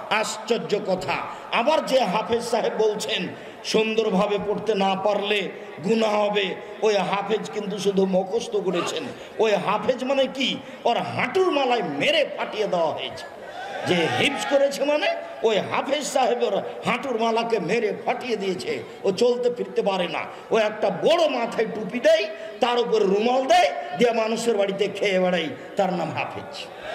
আশ্চর্য কথা। আবার যে হাফেজ সাহেব বলছেন সুন্দরভাবে পড়তে না পারলে গুনাহ হবে, ওই হাফেজ কিন্তু শুধু মুখস্থ করেছেন। ওই হাফেজ মানে কি, ওর হাঁটুর মালায় মেরে ফাটিয়ে দেওয়া হয়েছে। যে হিফজ করেছে মানে ওই হাফেজ সাহেবের হাঁটুর মালাকে মেরে ফাটিয়ে দিয়েছে। ও চলতে ফিরতে পারে না। ও একটা বড় মাথায় টুপি দেয়, তার উপর রুমাল দেয়, দিয়ে মানুষের বাড়িতে খেয়ে বেড়াই, তার নাম হাফেজ।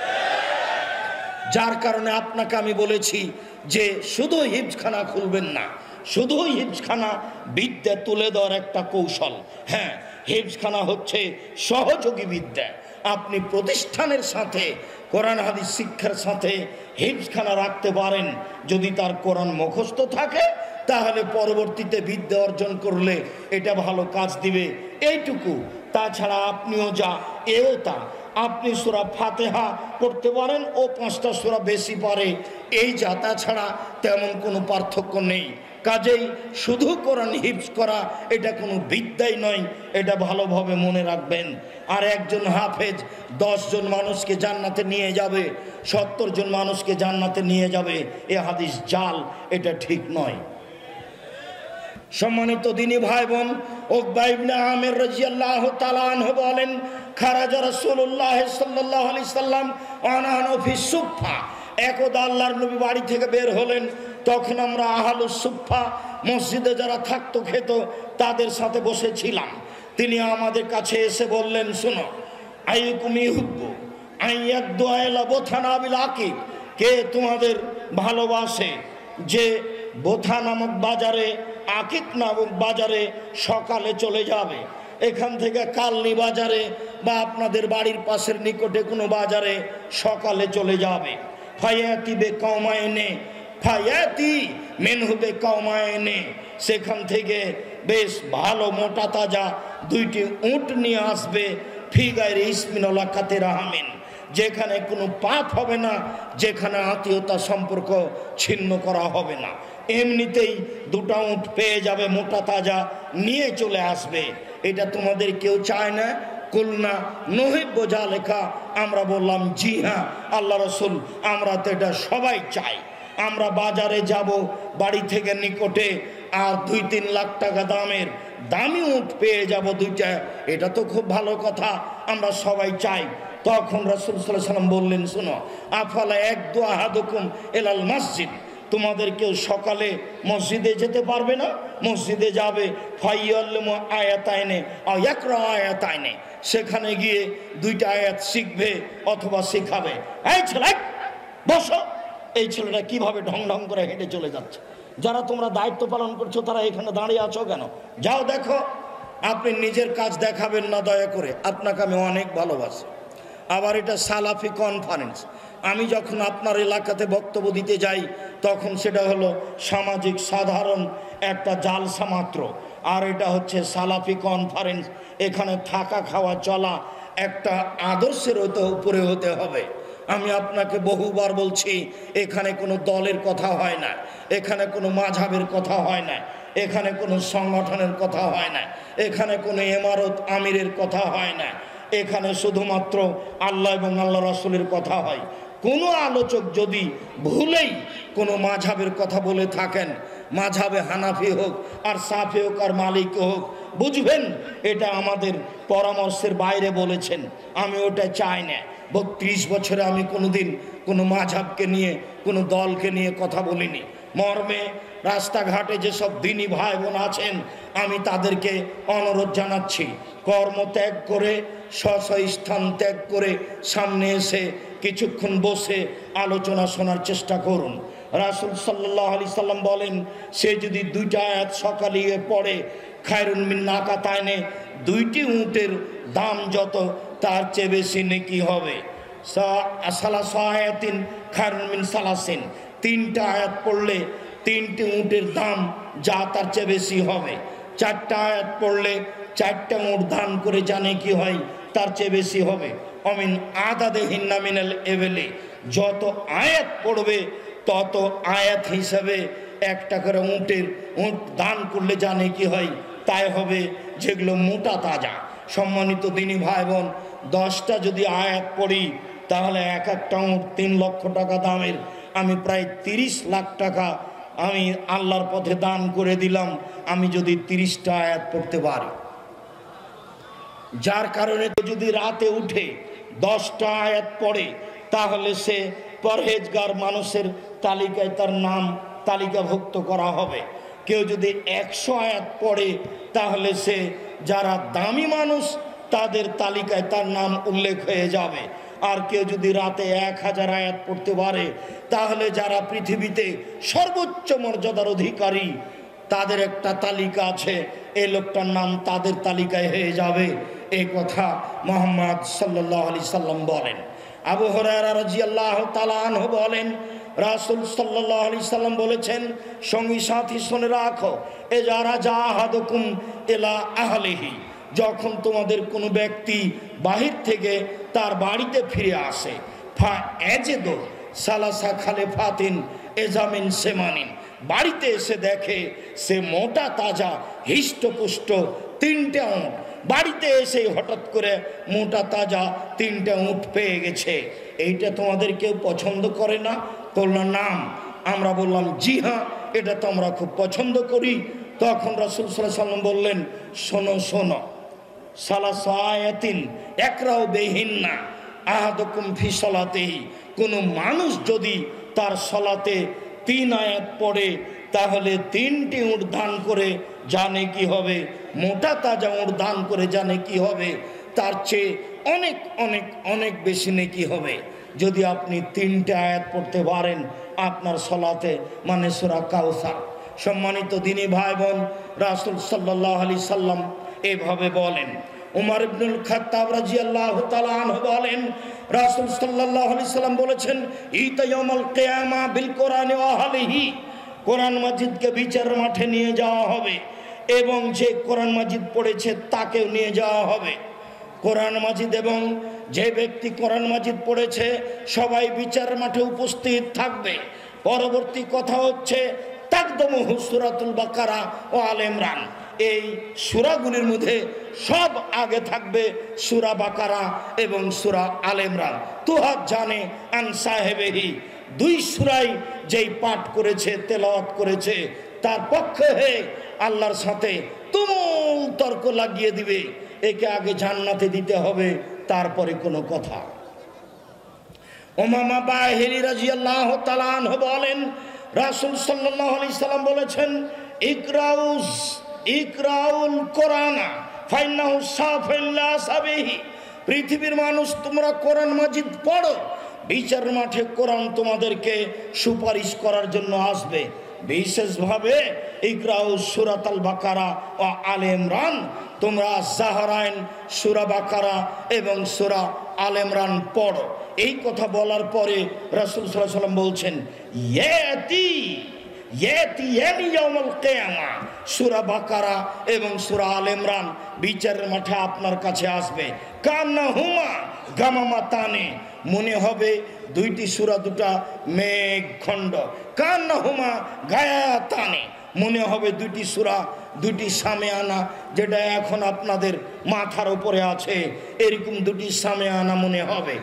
যার কারণে আপনাকে আমি বলেছি যে শুধু হিফজখানা খুলবেন না, শুধু হিফজখানা বিদ্যা তুলে দেওয়ার একটা কৌশল। হ্যাঁ, হিফজখানা হচ্ছে সহযোগী বিদ্যা। আপনি প্রতিষ্ঠানের সাথে কোরআন হাদিস শিক্ষার সাথে হিফজখানা রাখতে পারেন। যদি তার কোরআন মুখস্থ থাকে তাহলে পরবর্তীতে বিদ্যা অর্জন করলে এটা ভালো কাজ দিবে, এইটুকু। তাছাড়া আপনিও যা, এও তা। আপনি সূরা ফাতিহা পড়তে পারেন, ও 5টা সূরা বেশি পারে, এই যা। তাছাড়া তেমন কোনো পার্থক্য নেই। কাজেই শুধু কোরআন হিফজ করা এটা কোনো বিদ্যাই নয়, এটা ভালোভাবে মনে রাখবেন। আর একজন হাফেজ 10 জন মানুষকে জান্নাতে নিয়ে যাবে, 70 জন মানুষকে জান্নাতে নিয়ে যাবে, এ হাদিস জাল, এটা ঠিক নয়। সম্মানিত দিনী ভাই বোন, উকবা ইবনে আমির রাদিয়াল্লাহু তাআলা আনহু বলেন, খারাজা রাসূলুল্লাহ সাল্লাল্লাহু আলাইহি সাল্লাম আনানু ফি সুফফা। একদা আল্লাহর নবী বাড়ি থেকে বের হলেন, তখন আমরা আহলুস সুফফা মসজিদে যারা থাকতো খেত তাদের সাথে বসেছিলাম। তিনি আমাদের কাছে এসে বললেন, শোনো, আইয়ুকুম ইউহিব্বু আইয়াদু ইলা বুথানা বিল আকিব, কে তোমাদের ভালোবাসে যে বোথা নামক বাজারে, আকিক নামক বাজারে সকালে চলে যাবে, এখান থেকে কালনি বাজারে বা আপনাদের বাড়ির পাশের নিকটে কোনো বাজারে সকালে চলে যাবে। ফায়াতি বে কওমায়নে, ফায়াতি মিনহু বে কওমায়নে, সেখান থেকে বেশ ভালো মোটা তাজা 2টি উট নিয়ে আসবে। ফি গায়রি ইসমিন ওয়ালা কাতি রাহমিন, যেখানে কোনো পাপ হবে না, যেখানে আত্মীয়তা সম্পর্ক ছিন্ন করা হবে না। এমনিতেই 2টা উট পেয়ে যাবে, মোটা তাজা নিয়ে চলে আসবে। এটা তোমাদের কেউ চায় না? কুলনা নহিব্বু যালিকা, আমরা বললাম জি হ্যাঁ আল্লাহ রাসূল, আমরা তো এটা সবাই চাই। আমরা বাজারে যাব, বাড়ি থেকে নিকটে, আর 2-3 লাখ টাকা দামের দামি উট পেয়ে যাব 2টা, এটা তো খুব ভালো কথা, আমরা সবাই চাই। তখন রাসূল সাল্লাল্লাহু আলাইহি ওয়াসাল্লাম বললেন, শোনো, আফালা ইয়াকদু আহাদুকুম ইলাল মসজিদ, তোমাদের কেউ সকালে মসজিদে যেতে পারবে না? মসজিদে যাবে, ফাইয়াল্লিমু আয়াতাইনে আও ইয়াকরা আয়াতাইনে, সেখানে গিয়ে 2টা আয়াত শিখবে অথবা শেখাবে। এই ছেলে বসো, এই ছেলেটা কিভাবে ঢং ঢং করে হেঁটে চলে যাচ্ছে। যারা তোমরা দায়িত্ব পালন করছো তারা এখানে দাঁড়িয়ে আছো কেন? যাও দেখো। আপনি নিজের কাজ দেখাবেন না দয়া করে, আপনাকে আমি অনেক ভালোবাসি। আবার এটা সালাফি কনফারেন্স। আমি যখন আপনার এলাকাতে বক্তব্য দিতে যাই তখন সেটা হলো সামাজিক সাধারণ একটা জালসা মাত্র, আর এটা হচ্ছে সালাফি কনফারেন্স। এখানে থাকা খাওয়া চলা একটা আদর্শের উপরে হতে হবে। আমি আপনাকে বহুবার বলছি, এখানে কোনো দলের কথা হয় না, এখানে কোনো মাযহাবের কথা হয় না, এখানে কোনো সংগঠনের কথা হয় না, এখানে কোনো ইমারত আমিরের কথা হয় না, এখানে শুধুমাত্র আল্লাহ এবং আল্লাহ রাসূলের কথা হয়। কোনো আলোচক যদি ভুলেই কোনো মাযহাবের কথা বলে থাকেন, মাযহাবে হানাফি হোক আর সাফি হোক আর মালিকি হোক, বুঝবেন এটা আমাদের পরামর্শের বাইরে বলেছেন। আমি ওটা চাই না। 32 বছরে আমি কোনোদিন কোনো মাযহাবকে নিয়ে, কোনো দলকে নিয়ে কথা বলিনি। মর্মে রাস্তাঘাটে যেসব দিনী ভাই বোন আছেন, আমি তাদেরকে অনুরোধ জানাচ্ছি, কর্ম ত্যাগ করে, স্থান ত্যাগ করে সামনে এসে কিছুক্ষণ বসে আলোচনা শোনার চেষ্টা করুন। রাসূল সাল্লাল্লাহু আলাইহি সাল্লাম বলেন, সে যদি 2টা আয়াত সকালে পড়ে, খায়রুন মিন নাকাতাইনে, 2টি উটের দাম যত তার চেয়ে বেশি নেকি হবে। সালাসু আয়াতিন খায়রুন মিন সালাসিন, 3টা আয়াত পড়লে 3টি উটের দাম যা তার চেয়ে বেশি হবে। 4টা আয়াত পড়লে 4টা উট দান করে জানে কি হয় তার চেয়ে বেশি হবে। অমিন আদাদে হিন্না মিনাল এবেলে, যত আয়াত পড়বে তত আয়াত হিসাবে একটা করে উট দান করলে জানে কি হয় তাই হবে, যেগুলো মোটা তাজা। সম্মানিত দিনী ভাই বোন, 10টা যদি আয়াত পড়ি তাহলে এক একটা উট 3 লক্ষ টাকা দামের, আমি প্রায় 30 লাখ টাকা আমি আল্লাহর পথে দান করে দিলাম, আমি যদি 30টা আয়াত পড়তে পারি। যার কারণে যদি রাতে উঠে 10টা আয়াত পড়ে তাহলে সে পরহেজগার মানুষের তালিকায় তার নাম তালিকাভুক্ত করা হবে। কেউ যদি 100 আয়াত পড়ে তাহলে সে যারা দামি মানুষ তাদের তালিকায় তার নাম উল্লেখ হয়ে যাবে। আর কেউ যদি রাতে 1000 আয়াত পড়তে পারে তাহলে যারা পৃথিবীতে সর্বোচ্চ মর্যাদার অধিকারী তাদের একটা তালিকা আছে, এই লোকটার নাম তাদের তালিকায় হয়ে যাবে। এই কথা মুহাম্মদ সাল্লাল্লাহু আলাইহি সাল্লাম বলেন। আবু হুরায়রা রাদিয়াল্লাহু তাআলা আনহু বলেন, রাসূল সাল্লাল্লাহু আলাইহি সাল্লাম বলেছেন, সঙ্গী সাথী শুনে রাখো, এ যারা জাহাদুকুম ইলা আহলিহি, যখন তোমাদের কোনো ব্যক্তি বাহির থেকে তার বাড়িতে ফিরে আসে, ফা এজেদো সালাসা খালেফাতিন এজামিন সেমানিন, বাড়িতে এসে দেখে সে মোটা তাজা হিষ্টপুষ্ট 3টে উট, বাড়িতে এসে হঠাৎ করে মোটা তাজা 3টে উট পেয়ে গেছে, এইটা তোমাদের কেউ পছন্দ করে না? বলল নাম। আমরা বললাম জি হ্যাঁ, এটা তো আমরা খুব পছন্দ করি। তখন রাসূল সাল্লাল্লাহু আলাইহি সাল্লাম বললেন, শোনো শোনো, সালাসু আয়াতিন একরাও বেহিন্না আহাদুকুম ফি সালাতিহি, কোনো মানুষ যদি তার সালাতে 3 আয়াত পড়ে তাহলে 3টি উট দান করে জানে কি হবে, মোটা তাজা উট দান করে জানে কি হবে, তার চেয়ে অনেক অনেক অনেক বেশি নেকি হবে যদি আপনি 3টে আয়াত পড়তে পারেন আপনার সালাতে, মানে সূরা কাউসার। সম্মানিত দিনী ভাই বোন, রাসূল সাল্লাল্লাহু আলাইহি সাল্লাম এভাবে বলেন। উমর ইবনুল খাত্তাব রাদিয়াল্লাহু তাআলা আনহু বলেন, রাসূল সাল্লাল্লাহু আলাইহি সাল্লাম বলেছেন, ইতা ইয়াউমুল কিয়ামা বিল কোরআনি ওয়া আহলিহি, কোরআন মাজিদকে বিচার মাঠে নিয়ে যাওয়া হবে এবং যে কোরআন মাজিদ পড়েছে তাকেও নিয়ে যাওয়া হবে। কোরআন মাজিদ এবং যে ব্যক্তি কোরআন মাজিদ পড়েছে সবাই বিচার মাঠে উপস্থিত থাকবে। পরবর্তী কথা হচ্ছে তাকদমুহু সূরাতুল বাকারা ও আলে ইমরান, এই সূরাগুলির মধ্যে সব আগে থাকবে সূরা বাকারা এবং সূরা আলে ইমরান। তুহাত জানে আন সাহেবেহি, 2 সূরাই যেই পাঠ করেছে তেলাওয়াত করেছে তার পক্ষে হয়ে আল্লাহর সাথে তুমুল তর্ক লাগিয়ে দিবে, একে আগে জান্নাতে দিতে হবে তারপরে কোনো কথা। উমামা বাহিলি রাদিয়াল্লাহু তাআলা আনহু বলেন, রাসূল সাল্লাল্লাহু আলাইহি সাল্লাম বলেছেন, ইকরাউল কোরআনা ফাইন্নাহু সাফিল্লা সাবিহি, পৃথিবীর মানুষ তোমরা কোরআন মাজিদ পড়ো, বিচার মাঠে কোরআন তোমাদেরকে সুপারিশ করার জন্য আসবে। বিশেষভাবে ইকরাউ সূরাতুল বাকারা ও আলে ইমরান, তোমরা জাহরাইন সূরা বাকারা এবং সূরা আলে ইমরান পড়ো। এই কথা বলার পরে রাসূল সাল্লাল্লাহু আলাইহি সাল্লাম বলছেন, ইয়াতিয়ানি ইয়াউমুল কিয়ামা, সূরা বাকারা এবং সূরা আলে ইমরান বিচারের মাঠে আপনার কাছে আসবে। কান্নাহুমা গামামাতানে, মনে হবে 2টি সূরা 2টা মেঘখণ্ড। কান্নাহুমা গায়াতানে, মনে হবে 2টি সূরা 2টি সামিয়ানা, যেটা এখন আপনাদের মাথার উপরে আছে এরকম 2টি সামিয়ানা মনে হবে।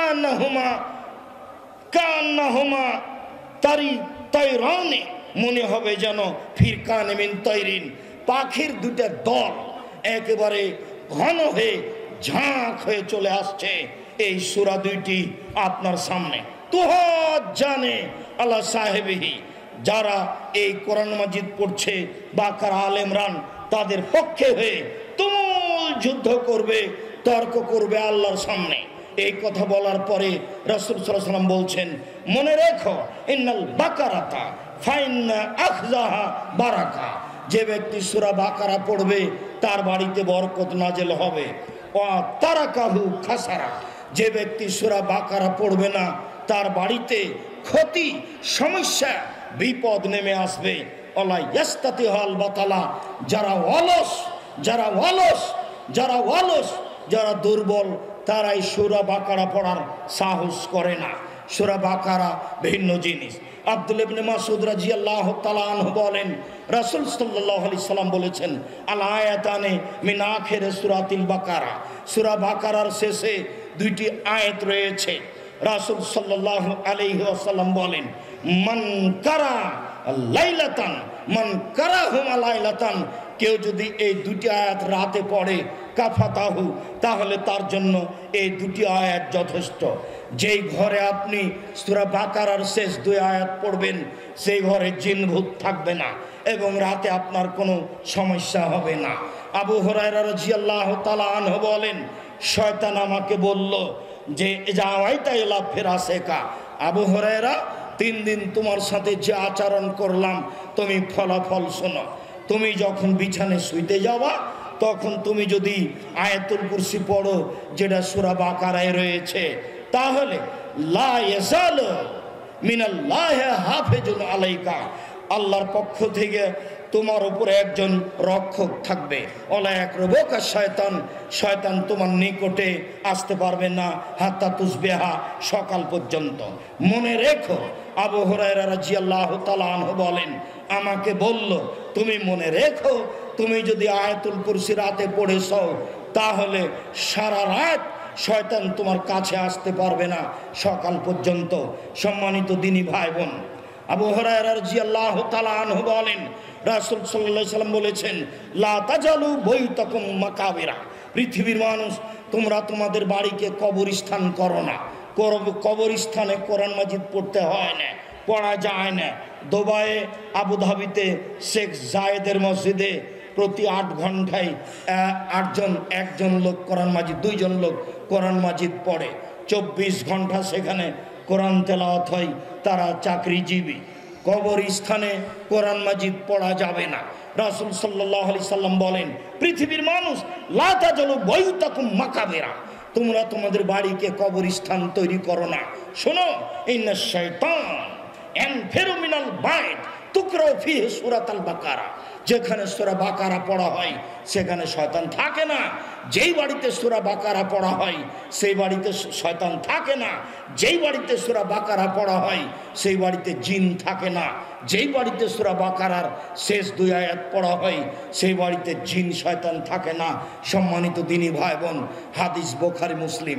কান্নাহুমা তাইরানে, মনে হবে যেন ফিরকান মিন তাইরিন, পাখির 2টা দল একেবারে ঘন হয়ে ঝাঁক হয়ে চলে আসছে। এই সূরা 2টি আপনার সামনে। তুহাত জানে আলা সাহেবিহি, যারা এই কোরআন মাজিদ পড়ছে বাকারা আলে ইমরান তাদের পক্ষে হয়ে তুমুল যুদ্ধ করবে, তর্ক করবে আল্লাহর সামনে। এই কথা বলার পরে রাসূল সাল্লাল্লাহু আলাইহি সাল্লাম বলছেন, মনে রেখো ইন্নাল বাকারাতা ফাইন্না আখযাহা বারাকা, যে ব্যক্তি সূরা বাকারা পড়বে তার বাড়িতে বরকত নাযিল হবে। ওয়া তারাকাহু খাসারা, যে ব্যক্তি সূরা বাকারা পড়বে না তার বাড়িতে ক্ষতি সমস্যা বিপদ নেমে আসবে। ওয়ালা ইয়াস্তাতিহাল বাতালা, যারা অলস যারা দুর্বল তারাই সূরা বাকারা পড়ার সাহস করে না। সূরা বাকারা ভিন্ন জিনিস। আব্দুল্লাহ ইবনে মাসউদ রাদিয়াল্লাহু তাআলা আনহু বলেন, রাসূল সাল্লাল্লাহু আলাইহি সাল্লাম বলেছেন, আল আয়াতানে মিন আখিরে সূরাতিল বাকারা, সূরা বাকারার শেষে 2টি আয়াত রয়েছে। রাসূল সাল্লাল্লাহু আলাইহি ওয়াসাল্লাম বলেন, মান কারা লাইলাতান মান কারাহুমা লাইলাতান, কেউ যদি এই দুটি আয়াত রাতে পড়ে কাফাতাহু, তাহলে তার জন্য এই দুটি আয়াত যথেষ্ট। যেই ঘরে আপনি সূরা বাকারার শেষ 2 আয়াত পড়বেন সেই ঘরে জিন ভূত থাকবে না এবং রাতে আপনার কোনো সমস্যা হবে না। আবু হুরায়রা রাদিয়াল্লাহু তাআলা আনহু বলেন, শয়তান আমাকে বলল যে যাওয়াইতা ইলা ফিরাসেকা, আবু হুরায়রা 3 দিন তোমার সাথে যে আচরণ করলাম তুমি ফলাফল শোনো। তুমি যখন বিছানে শুইতে যাওয়া তখন তুমি যদি আয়াতুল কুরসি পড়ো যেটা সূরা বাকারায় রয়েছে, তাহলে লা ইয়াজালু মিনাল্লাহি হাফিজুন আলাইকা, আল্লাহর পক্ষ থেকে তোমার উপরে একজন রক্ষক থাকবে। ওলা ইয়াকরুবুকা শয়তান, শয়তান তোমার নিকটে আসতে পারবে না হাত্তা তুসবিহা, সকাল পর্যন্ত। মনে রেখো, আবু হুরায়রা রাদিয়াল্লাহু তাআলা আনহু বলেন, আমাকে বলল তুমি মনে রেখো, তুমি যদি আয়াতুল কুরসি রাতে পড়েছ তাহলে সারা রাত শয়তান তোমার কাছে আসতে পারবে না সকাল পর্যন্ত। সম্মানিত দিনী ভাই বোন, আবু হুরায়রা রাদিয়াল্লাহু তাআলা আনহু বলেন, রাসূল সাল্লাল্লাহু আলাইহি সাল্লাম বলেছেন, লা তাজালু বাইতাকুম মাকাবিরা, পৃথিবীর মানুষ তোমরা তোমাদের বাড়িকে কবরস্থান করো না। কবরস্থানে কোরআন মাজিদ পড়তে হয় না, পড়া যায় না। দুবাইয়ে আবুধাবিতে শেখ জায়েদের মসজিদে প্রতি 8 ঘন্টায় একজন লোক কোরআন মাজিদ, 2 জন লোক কোরআন মাজিদ পড়ে। 24 ঘন্টা সেখানে কোরআন তেলাওয়াত হয়, তারা চাকরিজীবী। কবরস্থানে কোরআন মাজিদ পড়া যাবে না। রাসূল সাল্লাল্লাহু আলাইহি সাল্লাম বলেন, পৃথিবীর মানুষ লা তাজালু বাইতাকুম মাকাবিরা, তোমরা তোমাদের বাড়িকে কবরস্থান তৈরি করো না। শোনো, ইন্নাশ শাইতান ইয়ানফিরু মিনাল বাইত তুকরাউ ফিহি সূরাতুল বাকারা, যেখানে সূরা বাকারা পড়া হয় সেখানে শয়তান থাকে না। যেই বাড়িতে সূরা বাকারা পড়া হয় সেই বাড়িতে শয়তান থাকে না। যেই বাড়িতে সূরা বাকারা পড়া হয় সেই বাড়িতে জিন থাকে না। যেই বাড়িতে সূরা বাকারার শেষ 2 আয়াত পড়া হয় সেই বাড়িতে জিন শয়তান থাকে না। সম্মানিত দিনী ভাই বোন, হাদিস বুখারী মুসলিম।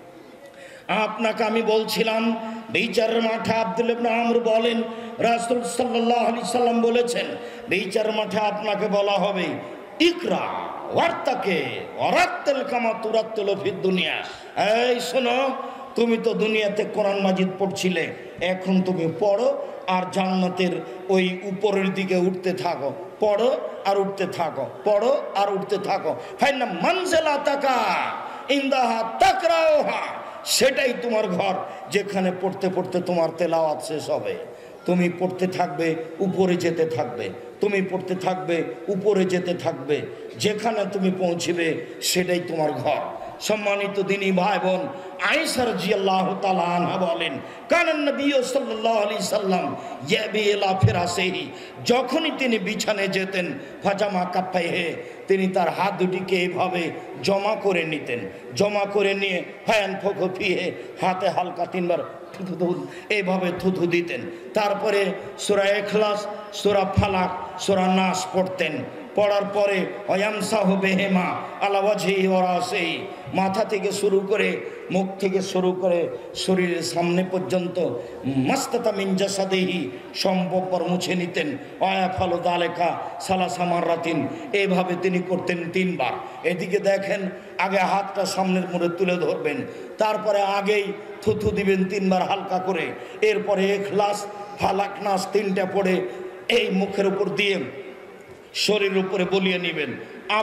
আপনাকে আমি বলছিলাম বিচারের মাঠে আব্দুল্লাহ ইবনে আমর বলেন, রাসূল সাল্লাল্লাহু আলাইহি সাল্লাম বলেছেন, বিচারের মাঠে আপনাকে বলা হবে ইকরা ওয়ারতাকে ওয়ারাত্তিল কামা তুরাত্তিলু ফিদ দুনিয়া। এই শোনো, তুমি তো দুনিয়াতে কোরআন মাজিদ পড়ছিলে, এখন তুমি পড়ো আর জান্নাতের ওই উপরের দিকে উঠতে থাকো। পড়ো আর উঠতে থাকো, পড়ো আর উঠতে থাকো। ফাইনা মানজিলাতাকা ইনদাহা তাকরাউহা, সেটাই তোমার ঘর, যেখানে পড়তে পড়তে তোমার তেলাওয়াত শেষ হবে। তুমি পড়তে থাকবে, উপরে যেতে থাকবে, তুমি পড়তে থাকবে, উপরে যেতে থাকবে। যেখানে তুমি পৌঁছবে সেটাই তোমার ঘর। সম্মানিত দিনী ভাই বোন, আয়েশা রাদিয়াল্লাহু তাআলা আনহা বলেন, কানান নবী সাল্লাল্লাহু আলাইহি সাল্লাম ইয়াবি ইলা ফিরাসিহি, যখনই তিনি বিছানে যেতেন ফাজামা কাফাইহি, তিনি তার হাত দুটিকে এইভাবে জমা করে নিতেন। জমা করে নিয়ে ফায়ান ফুকু ফিহে, হাতে হালকা 3 বার এইভাবে থুথু দিতেন। তারপরে সূরা ইখলাস, সূরা ফালাক, সূরা নাস পড়তেন। পড়ার পরে ওয়ামসাহু বিহিমা আলা ওয়াজহি ওয়া রাসিহি, মাথা থেকে শুরু করে, মুখ থেকে শুরু করে শরীরের সামনে পর্যন্ত মাস্তাতা মিন জাসাদিহি, সম্ভবপর মুছে নিতেন। ওয়ায়াফালু যালিকা সালাসা মাররাতিন, এইভাবে তিনি করতেন 3 বার। এদিকে দেখেন, আগে হাতটা সামনের মুড়ে তুলে ধরবেন, তারপরে আগেই থুথু দিবেন 3 বার হালকা করে, এরপরে ইখলাস ফালাক নাস 3টা পড়ে এই মুখের উপর দিয়ে শরীরের উপরে বলিয়ে নেবেন।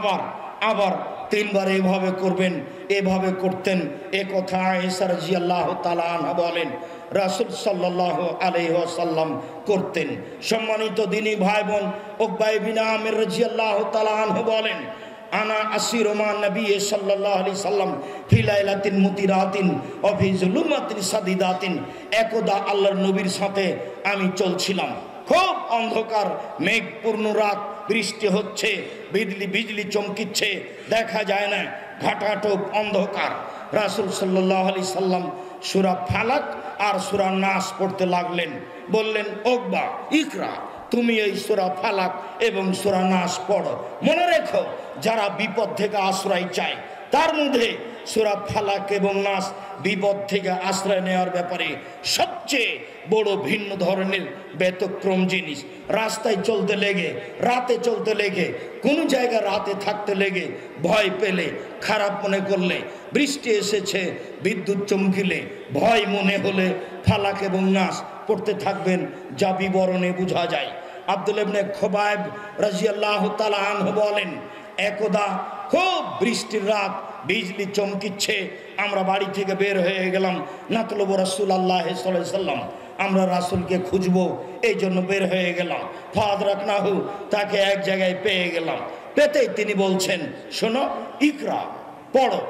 আবার 3 বার এইভাবে করবেন। এভাবে করতেন। এ কথা আয়েশা রাদিয়াল্লাহু তাআলা আনহা বলেন, রাসূল সাল্লাল্লাহু আলাইহি ওয়াসাল্লাম করতেন। সম্মানিত দিনী ভাই বোন, উকবা ইবনে আমির রাদিয়াল্লাহু তাআলা আনহু বলেন, আনা আসিরু মা নবী সাল্লাল্লাহু আলাইহি সাল্লাম ফি লাইলাতিন মুতিরাতিন ওয়া ফি যুলুমাতিন সাদিদাতিন, একদা আল্লাহর নবীর সাথে আমি চলছিলাম, খুব অন্ধকার, মেঘপূর্ণ রাত, বৃষ্টি হচ্ছে, বিজলি চমকিচ্ছে, দেখা যায় না, ঘাটাটোপ অন্ধকার। রাসূল সাল্লাল্লাহু আলাইহি সাল্লাম সূরা ফালাক আর সূরা নাস পড়তে লাগলেন। বললেন, উকবা ইকরা, তুমি এই সূরা ফালাক এবং সূরা নাস পড়ো। মনে রেখো, যারা বিপদ থেকে আশ্রয় চায় তার মধ্যে সূরা ফালাক এবং নাস বিপদ থেকে আশ্রয় নেওয়ার ব্যাপারে সবচেয়ে বড় ভিন্ন ধরনের ব্যতিক্রম জিনিস। রাস্তায় চলতে লেগে, রাতে চলতে লেগে, কোনো জায়গায় রাতে থাকতে লেগে ভয় পেলে, খারাপ মনে করলে, বৃষ্টি এসেছে, বিদ্যুৎ চমকিলে, ভয় মনে হলে ফালাক এবং নাস পড়তে থাকবেন, যা বিবরণে বোঝা যায়। আব্দুল্লাহ ইবনে খুবাইব রাদিয়াল্লাহু তাআলা আনহু বলেন, একদা খুব বৃষ্টির রাত, বিজলি চমকিচ্ছে, আমরা বাড়ি থেকে বের হয়ে গেলাম। নাতলুবু রাসূলুল্লাহ সাল্লাল্লাহু আলাইহি ওয়াসাল্লাম, আমরা রাসূলকে খুঁজবো, এই জন্য বের হয়ে গেলাম। ফাদরাকনাহু, তাকে এক জায়গায় পেয়ে গেলাম। পেতেই তিনি বলছেন, শোনো, ইকরা, পড়ো,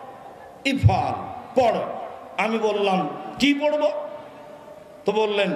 ইফাল, পড়ো। আমি বললাম, কি পড়বো? তো বললেন,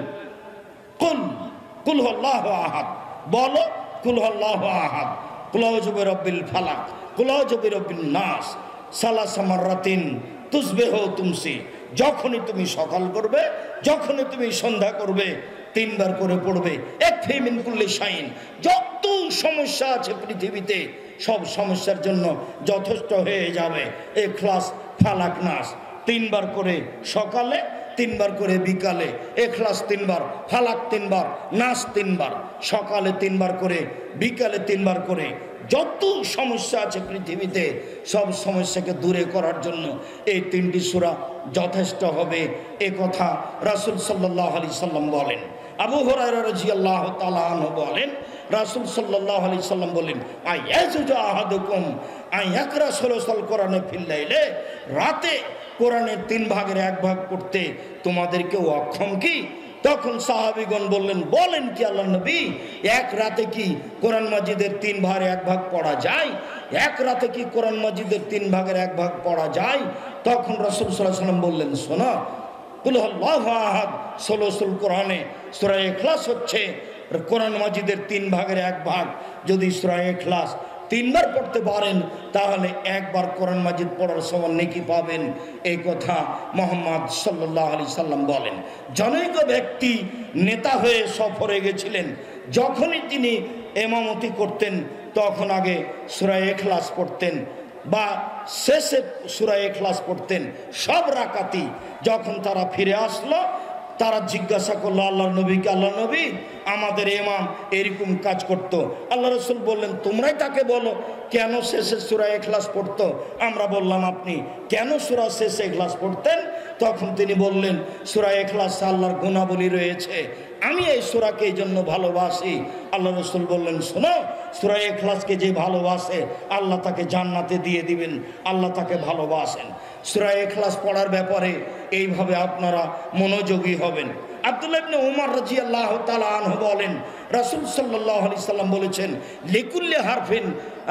কুল কুল হুয়াল্লাহু আহাদ, বলো কুল হুয়াল্লাহু আহাদ, কুল আউযু বিরাব্বিল ফালাক, কুল আউযু বিরাব্বিন নাস, সালাসা মাররাতিন তুসবিহু তুমসি। যখনই তুমি সকাল করবে, যখনই তুমি সন্ধ্যা করবে, 3 বার করে পড়বে। একফি মিন কুল্লি শাইইন, যত সমস্যা আছে পৃথিবীতে সব সমস্যার জন্য যথেষ্ট হয়ে যাবে ইখলাস, ফালাক, নাস। 3 বার করে সকালে, 3 বার করে বিকালে, ইখলাস 3 বার, ফালাক 3 বার, নাস 3 বার, সকালে 3 বার করে, বিকালে 3 বার করে। যত সমস্যা আছে পৃথিবীতে সব সমস্যাকে দূরে করার জন্য এই 3টি সূরা যথেষ্ট হবে, এ কথা রাসূল সাল্লাল্লাহু আলাইহি সাল্লাম বলেন। আবু হুরায়রা রাদিয়াল্লাহু তাআলা আনহু বলেন, রাসূল সাল্লাল্লাহু আলাইহি সাল্লাম বলেন, আয়াজুজু আহাদুকুম আয়াকরা সুলুসাল কোরআনে ফিল লাইলে, রাতে কোরআনের 3 ভাগের 1 ভাগ পড়তে তোমাদের কেউ অক্ষম কি? তখন সাহাবীগণ বললেন, বলেন কি আল্লাহ নবী, এক রাতে কি কোরআন মাজিদের 3 ভাগের 1 ভাগ পড়া যায়? এক রাতে কি কোরআন মাজিদের 3 ভাগের 1 ভাগ পড়া যায়? তখন রাসূল সাল্লাল্লাহু আলাইহি সাল্লাম বললেন, শোনো, কুল হুয়াল্লাহু আহাদ সুলুসুল কোরআনে সূরা ইখলাস হচ্ছে কোরআন মাজিদের 3 ভাগের 1 ভাগ। যদি সূরা ইখলাস 3 বার পড়তে পারেন তাহলে 1 বার কোরআন মাজিদ পড়ার সমান নেকি পাবেন, এই কথা মুহাম্মদ সাল্লাল্লাহু আলাইহি সাল্লাম বলেন। জনৈক ব্যক্তি নেতা হয়ে সফরে গেছিলেন, যখনই তিনি ইমামতি করতেন তখন আগে সূরা ইখলাস পড়তেন বা শেষে সূরা ইখলাস পড়তেন সব রাকাতি। যখন তারা ফিরে আসলো, তারা জিজ্ঞাসা করলো আল্লাহর নবীকে, আল্লাহ নবী, আমাদের ইমাম এরকম কাজ করত। আল্লাহ রাসূল বললেন, তোমরাই তাকে বলো কেন শেষে সূরা ইখলাস পড়তো। আমরা বললাম, আপনি কেন সূরা শেষে ইখলাস পড়তেন? তখন তিনি বললেন, সূরা ইখলাসে আল্লাহর গুণাবলী রয়েছে, আমি এই সূরাকে এই জন্য ভালোবাসি। আল্লাহ রাসূল বললেন, শোনো, সূরা ইখলাসকে যে ভালোবাসে আল্লাহ তাকে জান্নাতে দিয়ে দিবেন, আল্লাহ তাকে ভালোবাসেন। সূরা ইখলাস পড়ার ব্যাপারে এইভাবে আপনারা মনোযোগী হবেন। আব্দুল্লাহ ইবনে উমর রাদিয়াল্লাহু তাআলা আনহু বলেন, রাসূল সাল্লাল্লাহু আলাইহি সাল্লাম বলেছেন, লিকুল্লি হারফিন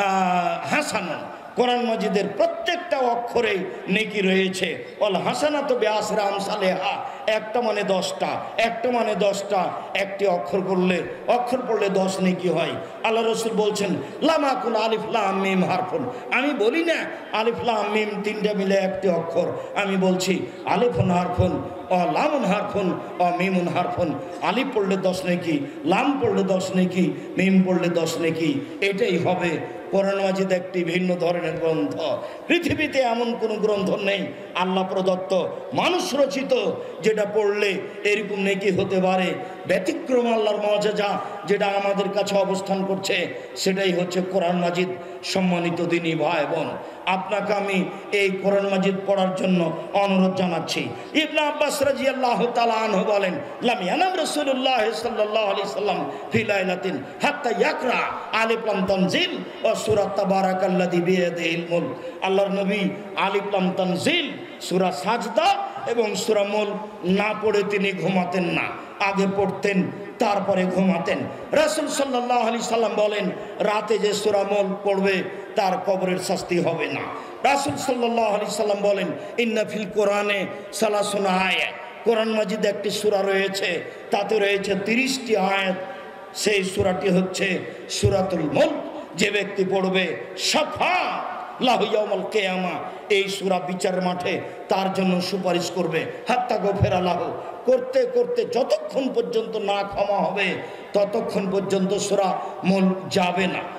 হাসানান, কোরআন মাজিদের প্রত্যেকটা অক্ষরেই নেকি রয়েছে। ওয়াল হাসানাতু বিআশরি আমসালিহা, একটা মানে 10টা, একটা মানে 10টা, একটি অক্ষর পড়লে 10 নেকি হয়। আল্লাহ রাসূল বলছেন, লামা কুল আলিফ লাম মিম হারফুন, আমি বলি না আলিফ লাম মিম 3টা মিলে একটি অক্ষর, আমি বলছি আলিফুন হারফুন ও লামুন হারফুন ও মিমুন হারফুন। আলিফ পড়লে 10 নেকি, লাম পড়লে 10 নেকি, মিম পড়লে 10 নেকি। এটাই হবে কোরআন মাজিদ একটি ভিন্ন ধরনের গ্রন্থ। পৃথিবীতে এমন কোনো গ্রন্থ নেই আল্লাহ প্রদত্ত, মানুষ রচিত, যেটা পড়লে এরকম নেকি হতে পারে। ব্যতিক্রম আল্লাহর মুআজিজা যেটা আমাদের কাছে অবস্থান করছে সেটাই হচ্ছে কোরআন মাজিদ। সম্মানিত দিনী ভাই বোন, আপনাকে আমি এই কোরআন মাজিদ পড়ার জন্য অনুরোধ জানাচ্ছি। ইবনে আব্বাস রাদিয়াল্লাহু তাআলা আনহু বলেন, লাম ইয়ানাম রাসূলুল্লাহ সাল্লাল্লাহু আলাইহি সাল্লাম ফি লাইলাতিন হাত্তা ইয়াকরা আলিফ লাম তানজিল ও সূরা তাবারাকাল্লাযী বিয়াদিহিল মুলক। আল্লাহর নবী আলিফ লাম তানজিল, সূরা সাজদা এবং সূরা মুলক না পড়ে তিনি ঘুমাতেন না, আগে পড়তেন তারপরে ঘুমাতেন। রাসূল সাল্লাল্লাহু আলাইহি সাল্লাম বলেন, রাতে যে সূরা মুলক পড়বে তার কবরের শাস্তি হবে না। রাসূল সাল্লাল্লাহু আলাইহি সাল্লাম বলেন, ইন্না ফিল কোরআনে সালাসুনা আয়াত, কোরআন মাজিদ একটি সূরা রয়েছে, তাতে রয়েছে 30টি আয়াত। সেই সূরাটি হচ্ছে সূরাতুল মুলক। যে ব্যক্তি পড়বে শাফা লাহু ইয়াউমাল কিয়ামা, এই সূরা বিচারের মাঠে তার জন্য সুপারিশ করবে। হাত্তা গফিরা লাহু, করতে করতে যতক্ষণ পর্যন্ত না ক্ষমা হবে ততক্ষণ পর্যন্ত সূরা মুলক যাবে না।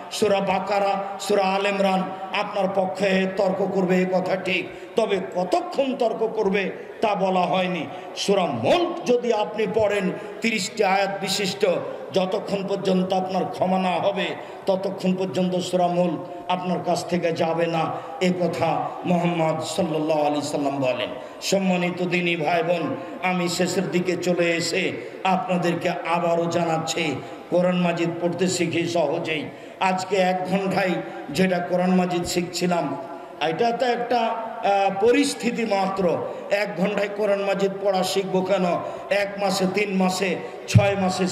সূরা বাকারা, সূরা আল ইমরান আপনার পক্ষে তর্ক করবে, এ কথা ঠিক, তবে কতক্ষণ তর্ক করবে তা বলা হয়নি। সূরা মুলক যদি আপনি পড়েন 30টি আয়াত বিশিষ্ট, যতক্ষণ পর্যন্ত আপনার ক্ষমা না হবে ততক্ষণ পর্যন্ত সূরা মুলক আপনার কাছ থেকে যাবে না, এ কথা মুহাম্মদ সাল্লাল্লাহু আলাইহি সাল্লাম বলেন। সম্মানিত দিনী ভাই বোন, আমি শেষের দিকে চলে এসে আপনাদেরকে আবারও জানাচ্ছি, কোরআন মাজিদ পড়তে শিখি সহজেই। আজকে 1 ঘন্টায় যেটা কোরআন মাজিদ শিখছিলাম, এটা তো একটা পরিস্থিতি মাত্র। 1 ঘন্টায় কোরআন মাজিদ পড়া শিখবো কেন? 1 মাসে, 3 মাসে, 6 মাসে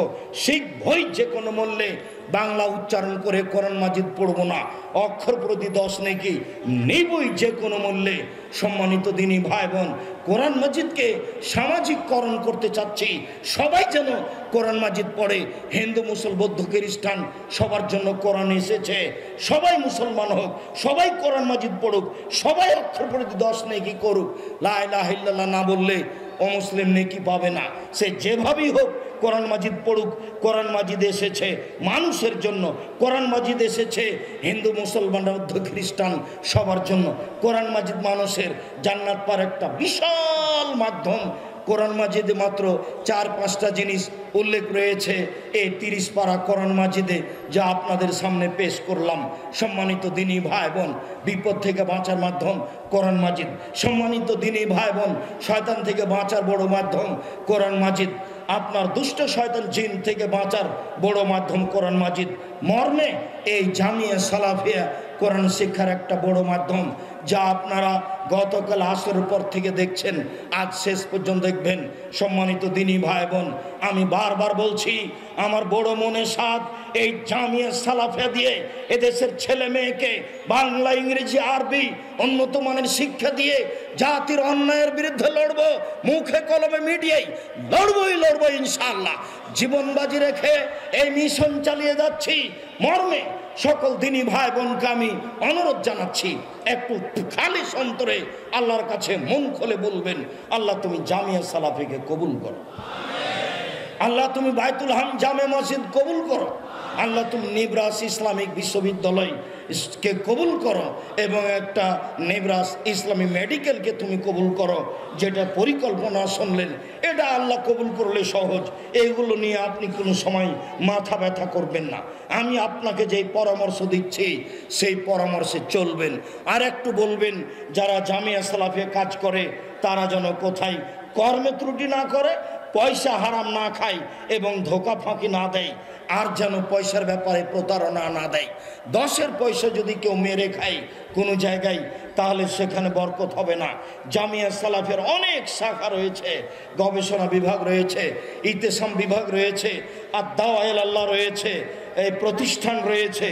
শিখবই যে কোনো মূল্যে। বাংলা উচ্চারণ করে কোরআন মাজিদ পড়বো না, অক্ষর প্রতি 10 নেকি নিবই যে কোনো মূল্যে। সম্মানিত দিনী ভাই বোন, কোরআন মাজিদকে সামাজিককরণ করতে চাচ্ছি, সবাই যেন কোরআন মাজিদ পড়ে। হিন্দু, মুসল, বৌদ্ধ, খ্রিস্টান সবার জন্য কোরআন এসেছে। সবাই মুসলমান হোক, সবাই কোরআন মাজিদ পড়ুক, সবাই অক্ষর প্রতি 10 নেকি করুক। লা ইলাহা ইল্লাল্লাহ না বললে অমুসলিম নেকি পাবে না। সে যেভাবেই হোক কোরআন মাজিদ পড়ুক। কোরআন মাজিদ এসেছে মানুষের জন্য, কোরআন মাজিদ এসেছে হিন্দু, মুসলমান, বৌদ্ধ, খ্রিস্টান সবার জন্য। কোরআন মাজিদ মানুষের জান্নাত পাওয়ার একটা বিশাল মাধ্যম। কোরআন মাজিদে মাত্র 4-5টা জিনিস উল্লেখ রয়েছে এই 30 পারা কোরআন মাজিদে, যা আপনাদের সামনে পেশ করলাম। সম্মানিত দিনী ভাই বোন, বিপদ থেকে বাঁচার মাধ্যম কোরআন মাজিদ। সম্মানিত দিনী ভাই বোন, শয়তান থেকে বাঁচার বড় মাধ্যম কোরআন মাজিদ। আপনার দুষ্ট শয়তান জিন থেকে বাঁচার বড় মাধ্যম কোরআন মাজিদ। মর্মে এই জামিয়া সালাফিয়া কোরআন শিক্ষার একটা বড় মাধ্যম, যা আপনারা গতকাল আসরের পর থেকে দেখছেন, আজ শেষ পর্যন্ত দেখবেন। সম্মানিত দিনী ভাই বোন, আমি বারবার বলছি, আমার বড় মনে সাধ এই জামিয়া সালাফিয়া দিয়ে এদেশের ছেলে মেয়েকে বাংলা, ইংরেজি, আরবি উন্নত মানের শিক্ষা দিয়ে জাতির অন্যায়ের বিরুদ্ধে লড়বো। মুখে কলমে মিডিয়ায় লড়বো ইনশাআল্লাহ। জীবন বাজি রেখে এই মিশন চালিয়ে যাচ্ছি। মর্মে সকল দিনী ভাই বোনকে আমি অনুরোধ জানাচ্ছি, একটু খালি অন্তরে আল্লাহর কাছে মন খুলে বলবেন, আল্লাহ তুমি জামিয়া সালাফিকে কবুল করো। আল্লাহ তুমি বাইতুল হাম জামে মসজিদ কবুল করো। আল্লাহ তুমি নেবরাস ইসলামিক বিশ্ববিদ্যালয় কে কবুল করো, এবং একটা নেবরাস ইসলামী মেডিকেলকে তুমি কবুল করো। যেটা পরিকল্পনা শুনলেন, এটা আল্লাহ কবুল করলে সহজ। এইগুলো নিয়ে আপনি কোনো সময় মাথা ব্যথা করবেন না। আমি আপনাকে যেই পরামর্শ দিচ্ছি সেই পরামর্শে চলবেন। আর একটু বলবেন, যারা জামিয়া সালাফিয়া কাজ করে তারা যেন কোথায় কর্মে ত্রুটি না করে, পয়সা হারাম না খায় এবং ধোকা ফাঁকি না দেয়, আর যেন পয়সার ব্যাপারে প্রতারণা না দেয়। 10-এর পয়সা যদি কেউ মেরে খায় কোনো জায়গায়, তাহলে সেখানে বরকত হবে না। জামিয়া সালাফের অনেক শাখা রয়েছে, গবেষণা বিভাগ রয়েছে, ইতেসাম বিভাগ রয়েছে, আর দাওয়া ইলা আল্লাহ রয়েছে, এই প্রতিষ্ঠান রয়েছে,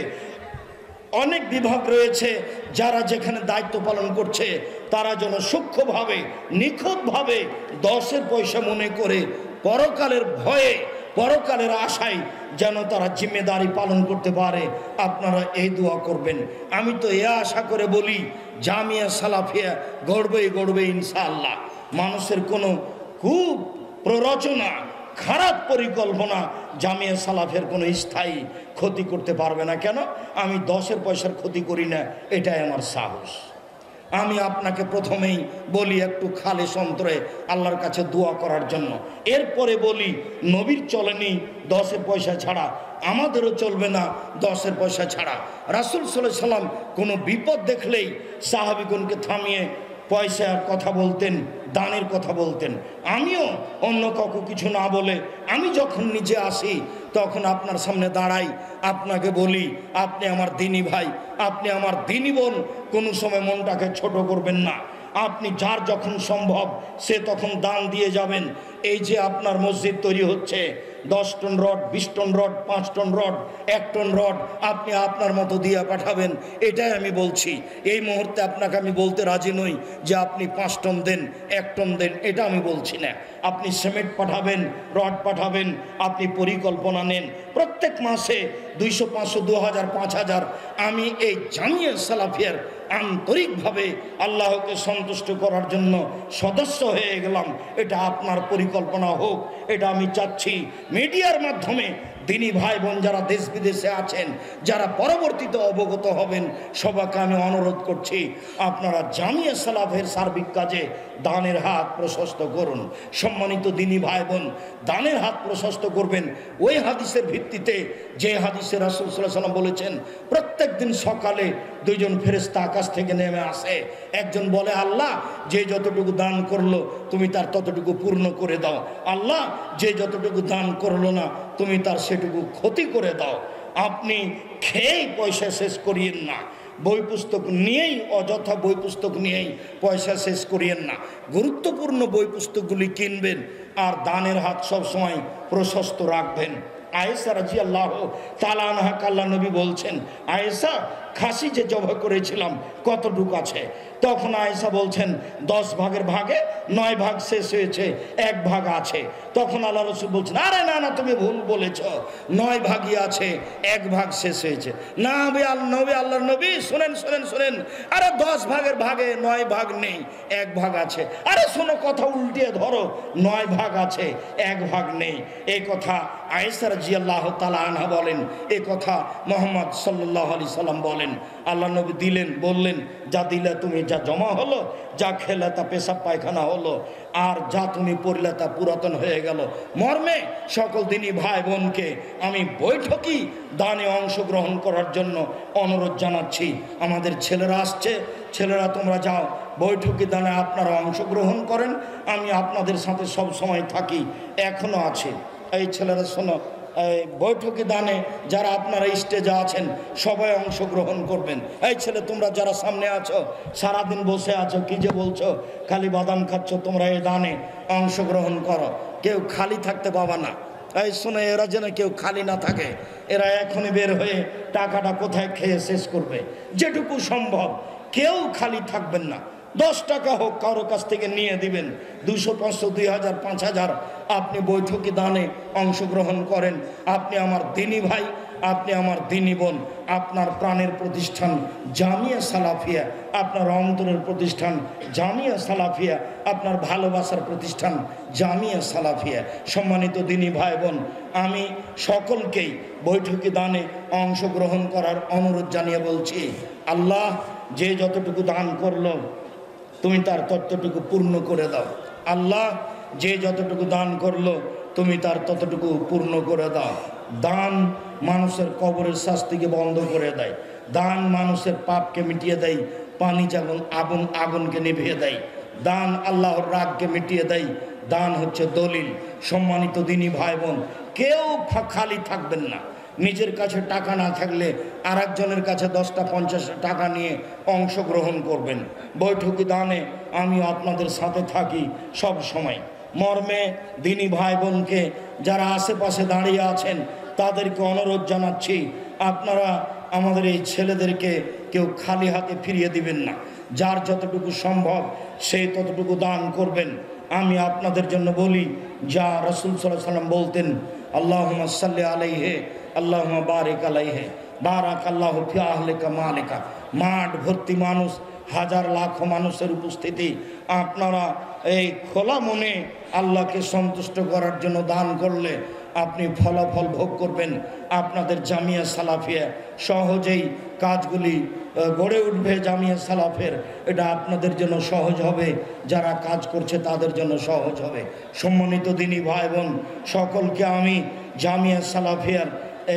অনেক বিভাগ রয়েছে। যারা যেখানে দায়িত্ব পালন করছে তারা যেন সূক্ষ্মভাবে, নিখুঁতভাবে 10-এর পয়সা মনে করে পরকালের ভয়ে, পরকালের আশায় যেন তারা জিম্মেদারি পালন করতে পারে। আপনারা এই দোয়া করবেন। আমি তো এ আশা করে বলি, জামিয়া সালাফিয়া গড়বে ইনশাআল্লাহ। মানুষের কোনো খুব প্ররোচনা, খারাপ পরিকল্পনা জামিয়া সালাফের কোনো স্থায়ী ক্ষতি করতে পারবে না। কেন? আমি 10-এর পয়সার ক্ষতি করি না, এটাই আমার সাহস। আমি আপনাকে প্রথমেই বলি একটু খালেস অন্তরে আল্লাহর কাছে দোয়া করার জন্য। এরপরে বলি, নবীর চলেনি 10-এর পয়সা ছাড়া, আমাদেরও চলবে না 10-এর পয়সা ছাড়া। রাসূল সাল্লাল্লাহু আলাইহি সাল্লাম কোনো বিপদ দেখলেই সাহাবীগণকে থামিয়ে পয়সার কথা বলতেন, দানের কথা বলতেন। আমিও অন্য কাউকে কিছু না বলে আমি যখন নিজে আসি তখন আপনার সামনে দাঁড়াই, আপনাকে বলি, আপনি আমার দিনী ভাই, আপনি আমার দিনী বোন, কোনো সময় মনটাকে ছোট করবেন না। আপনি যার যখন সম্ভব সে তখন দান দিয়ে যাবেন। এই যে আপনার মসজিদ তৈরি হচ্ছে, 10 ton rod, 20 ton rod, 5 ton rod, 1 ton rod আপনি আপনার মতো দিয়ে পাঠাবেন, এটাই আমি বলছি। এই মুহূর্তে আপনাকে আমি বলতে রাজি নই যে আপনি 5 টন দেন, 1 টন দেন, এটা আমি বলছি না। আপনি সিমেন্ট পাঠাবেন, রড পাঠাবেন, আপনি পরিকল্পনা নেন। প্রত্যেক মাসে 200, 500, 2000, 5000 আমি এই জামিয়া সালাফিয়ার আন্তরিকভাবে আল্লাহকে সন্তুষ্ট করার জন্য সদস্য হয়ে গেলাম। এটা আপনার পরিকল্পনা হোক, এটা আমি চাচ্ছি। মিডিয়ার মাধ্যমে দিনী ভাই বোন যারা দেশ বিদেশে আছেন, যারা পরবর্তীতে অবগত হবেন, সবাইকে আমি অনুরোধ করছি আপনারা জামিয়া সালাফের সার্বিক কাজে দানের হাত প্রশস্ত করুন। সম্মানিত দিনী ভাই বোন, দানের হাত প্রশস্ত করবেন ওই হাদিসের ভিত্তিতে যে হাদিসে রাসূল সাল্লাল্লাহু আলাইহি ওয়াসাল্লাম বলেছেন প্রত্যেক দিন সকালে দুইজন ফেরেশতা আকাশ থেকে নেমে আসে। একজন বলে, আল্লাহ যে যতটুকু দান করলো তুমি তার ততটুকু পূর্ণ করে দাও, আল্লাহ যে যতটুকু দান করলো না তুমি তার সেটুকু ক্ষতি করে দাও। আপনি খেয়েই পয়সা শেষ করিয়েন না, বই পুস্তক নিয়েই, অযথা বই পুস্তক নিয়েই পয়সা শেষ করিয়েন না। গুরুত্বপূর্ণ বই পুস্তকগুলি কিনবেন আর দানের হাত সবসময় প্রশস্ত রাখবেন। আয়েশা রাদিয়াল্লাহু তাআলা আনহা আল্লাহ নবী বলছেন, আয়েশা খাসি যে জবাই করেছিলাম কতটুকু আছে? তখন আয়েশা বলছেন 10 ভাগের ভাগে 9 ভাগ শেষ হয়েছে, 1 ভাগ আছে। তখন আল্লাহ রাসূল বলছেন, আরে না না, তুমি ভুল বলেছ, 9 ভাগই আছে, 1 ভাগ শেষ হয়েছে। না আল্লাহর নবী শুনেন শুনেন শুনেন, আরে 10 ভাগের ভাগে 9 ভাগ নেই, 1 ভাগ আছে। আরে শোনো, কথা উল্টিয়ে ধরো, 9 ভাগ আছে, 1 ভাগ নেই। এই কথা আয়েশা রাদিয়াল্লাহু তাআলা আনহা বলেন, এই কথা মুহাম্মদ সাল্লাল্লাহু আলাইহি সাল্লাম বলেন। আল্লাহ নবী দিলেন, বললেন, যা দিলে তুমি, যা জমা হলো, যা খেলে তা পেশাব পায়খানা হলো, আর যা তুমি পড়লে তা পুরাতন হয়ে গেল। মর্মে সকল দিনী ভাই বোনকে আমি বৈঠকি দানে অংশগ্রহণ করার জন্য অনুরোধ জানাচ্ছি। আমাদের ছেলেরা আসছে, ছেলেরা তোমরা যাও বৈঠকি দানে আপনারা অংশগ্রহণ করেন, আমি আপনাদের সাথে সব সময় থাকি, এখনো আছে। এই ছেলেরা শোনো, বৈঠকি দানে যারা আপনারা স্টেজে আছেন সবাই অংশগ্রহণ করবেন। এই ছেলে, তোমরা যারা সামনে আছো, সারাদিন বসে আছো, কি যে বলছো, খালি বাদাম খাচ্ছ, তোমরা এই দানে অংশগ্রহণ করো, কেউ খালি থাকতে পাবা না। এই শুনে, এরা যেন কেউ খালি না থাকে। এরা এখনই বের হয়ে টাকাটা কোথায় খেয়ে শেষ করবে, যেটুকু সম্ভব কেউ খালি থাকবেন না। 10 টাকা হোক কারো কাছ থেকে নিয়ে দিবেন, 200, 500, 2000, 5000 আপনি বৈঠকি দানে অংশগ্রহণ করেন। আপনি আমার দিনী ভাই, আপনি আমার দিনী বোন, আপনার প্রাণের প্রতিষ্ঠান জামিয়া সালাফিয়া, আপনার অন্তরের প্রতিষ্ঠান জামিয়া সালাফিয়া, আপনার ভালোবাসার প্রতিষ্ঠান জামিয়া সালাফিয়া। সম্মানিত দিনী ভাই বোন, আমি সকলকেই বৈঠকি দানে অংশগ্রহণ করার অনুরোধ জানিয়ে বলছি, আল্লাহ যে যতটুকু দান করলো তুমি তার ততটুকু পূর্ণ করে দাও। আল্লাহ যে যতটুকু দান করলো তুমি তার ততটুকু পূর্ণ করে দাও। দান মানুষের কবরের শাস্তিকে বন্ধ করে দেয়, দান মানুষের পাপকে মিটিয়ে দেয়, পানি যেমন আগুনকে নিভিয়ে দেয়, দান আল্লাহর রাগকে মিটিয়ে দেয়। দান হচ্ছে দলিল। সম্মানিত দিনী ভাই বোন, কেউ খালি থাকবেন না। নিজের কাছে টাকা না থাকলে আরেকজনের কাছে 10টা 50 টাকা নিয়ে অংশগ্রহণ করবেন। বৈঠকি দানে আমি আপনাদের সাথে থাকি সব সময়। মর্মে দিনী ভাই বোনকে যারা আশেপাশে দাঁড়িয়ে আছেন তাদেরকে অনুরোধ জানাচ্ছি, আপনারা আমাদের এই ছেলেদেরকে কেউ খালি হাতে ফিরিয়ে দিবেন না। যার যতটুকু সম্ভব সেই ততটুকু দান করবেন। আমি আপনাদের জন্য বলি, যা রাসূল সাল্লাল্লাহু আলাইহি ওয়াসাল্লাম বলতেন, আল্লাহুম্মা সাল্লি আলাইহি আল্লাহুম্মা বারিক আলাইহি বারাকাল্লাহু ফি আহলিকা মালিকা। মাঠ ভর্তি মানুষ, হাজার লাখ মানুষের উপস্থিতি, আপনারা এই খোলা মনে আল্লাহকে সন্তুষ্ট করার জন্য দান করলে আপনি ফলাফল ভোগ করবেন। আপনাদের জামিয়া সালাফিয়া সহজেই কাজগুলি গড়ে উঠবে। জামিয়া সালাফের এটা আপনাদের জন্য সহজ হবে, যারা কাজ করছে তাদের জন্য সহজ হবে। সম্মানিত দিনী ভাই বোন, সকলকে আমি জামিয়া সালাফিয়ার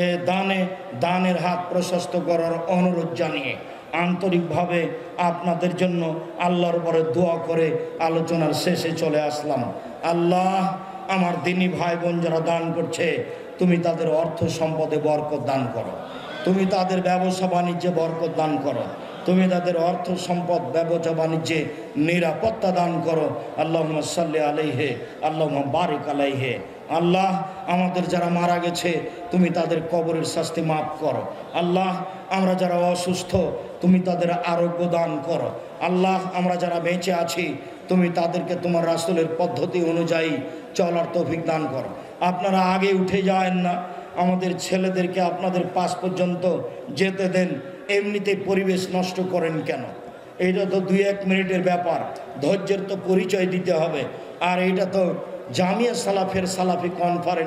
দানের হাত প্রশস্ত করার অনুরোধ জানিয়ে আন্তরিকভাবে আপনাদের জন্য আল্লাহর উপরে দোয়া করে আলোচনার শেষে চলে আসলাম। আল্লাহ, আমার দিনী ভাই বোন যারা দান করছে তুমি তাদের অর্থ সম্পদে বরকত দান করো, তুমি তাদের ব্যবসা বাণিজ্যে বরকত দান করো, তুমি তাদের অর্থ সম্পদ ব্যবসা বাণিজ্যে নিরাপত্তা দান করো। আল্লাহুম্মা সাল্লি আলাইহি আল্লাহুম্মা বারিক আলাইহি। আল্লাহ, আমাদের যারা মারা গেছে তুমি তাদের কবরের শাস্তি মাফ করো। আল্লাহ, আমরা যারা অসুস্থ তুমি তাদের আরোগ্য দান করো। আল্লাহ, আমরা যারা বেঁচে আছি তুমি তাদেরকে তোমার রাসূলের পদ্ধতি অনুযায়ী চলার তৌফিক দান করো। আপনারা আগে উঠে যায়েন না, আমাদের ছেলেদেরকে আপনাদের পাশ পর্যন্ত যেতে দেন। এমনিতে পরিবেশ নষ্ট করেন কেন? এইটা তো 2-1 মিনিটের ব্যাপার, ধৈর্যের তো পরিচয় দিতে হবে। আর এইটা তো জামিয়া সালাফের সালাফি কনফারেন্স,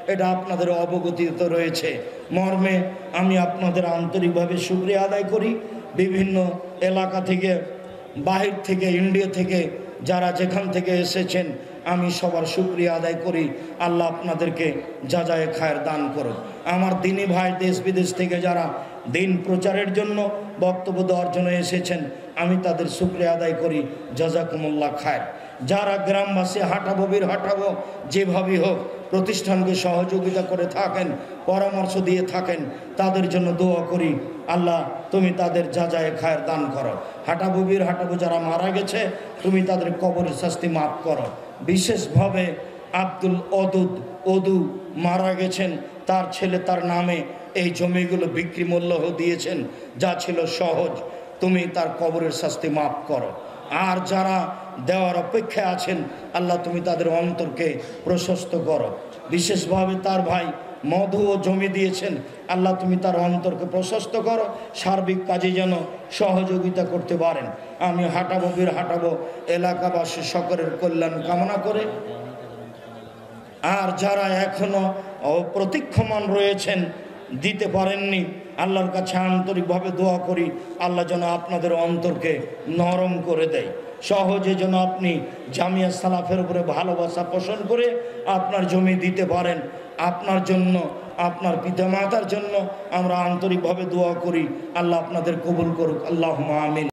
এটা আপনাদের অবগতিতে রয়েছে। মর্মে আমি আপনাদের আন্তরিকভাবে শুকরিয়া আদায় করি। বিভিন্ন এলাকা থেকে, বাহির থেকে, ইন্ডিয়া থেকে যারা যেখান থেকে এসেছেন আমি সবার শুকরিয়া আদায় করি। আল্লাহ আপনাদেরকে যাজায়ে খায়ের দান করুন। আমার দিনী ভাই দেশ বিদেশ থেকে যারা দিন প্রচারের জন্য, বক্তব্য দেওয়ার জন্য এসেছেন আমি তাদের শুকরিয়া আদায় করি। জাযাকুমুল্লাহ খায়ের। যারা গ্রামবাসী হাঁটাবো, বীর হাঁটাবো, যেভাবেই হোক প্রতিষ্ঠানকে সহযোগিতা করে থাকেন, পরামর্শ দিয়ে থাকেন, তাদের জন্য দোয়া করি আল্লাহ তুমি তাদের যাজায়ে খায়ের দান করো। হাঁটাবো, বীর হাঁটাবো যারা মারা গেছে তুমি তাদের কবরের শাস্তি মাফ করো। বিশেষভাবে আব্দুল অদু মারা গেছেন, তার ছেলে তার নামে এই জমিগুলো বিক্রি মূল্য দিয়েছেন, যা ছিল সহজ, তুমি তার কবরের শাস্তি মাফ করো। আর যারা দেওয়ার অপেক্ষায় আছেন আল্লাহ তুমি তাদের অন্তরকে প্রশস্ত করো। বিশেষভাবে তার ভাই মধু ও জমি দিয়েছেন, আল্লাহ তুমি তার অন্তরকে প্রশস্ত করো, সার্বিক কাজে যেন সহযোগিতা করতে পারেন। আমি হাঁটাবো, বীর হাঁটাবো এলাকাবাসী সকলের কল্যাণ কামনা করে, আর যারা এখনো প্রতীক্ষমান রয়েছেন, দিতে পারেননি, আল্লাহর কাছে আন্তরিকভাবে দোয়া করি আল্লাহ যেন আপনাদের অন্তরকে নরম করে দেয়। সহজে যেন আপনি জামিয়া সালাফের উপরে ভালোবাসা পোষণ করে আপনার জমি দিতে পারেন। আপনার জন্য, আপনার পিতামাতার জন্য আমরা আন্তরিকভাবে দোয়া করি, আল্লাহ আপনাদের কবুল করুক। আল্লাহুম্মা আমিন।